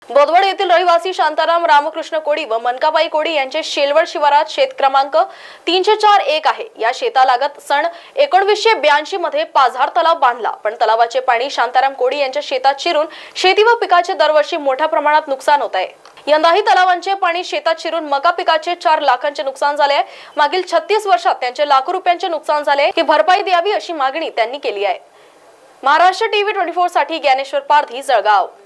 बोदवड येथील रहिवासी शांताराम रामकृष्ण कोडी व मनकाबाई कोडी यांचे शेलवड शिवारात शेत क्रमांक 304-1 आहे। या शेतालागत सन 1982 मध्ये पाझर तलाव बांधला, पण तलावाचे पाणी शांताराम कोडी यांच्या शेतात शिरून शेती व पिकाचे दरवर्षी मोठ्या प्रमाणात नुकसान होत आहे। यंदाही तलावांचे पाणी शेतात शिरून मका पिकाचे 4 लाखांचे नुकसान झाले आहे। मागील 36 वर्षात त्यांचे लाखो रुपयांचे नुकसान झाले, ही भरपाई द्यावी अशी मागणी त्यांनी केली आहे। महाराष्ट्र टीव्ही 24 साठी ज्ञानेश्वर पारधी, जळगाव।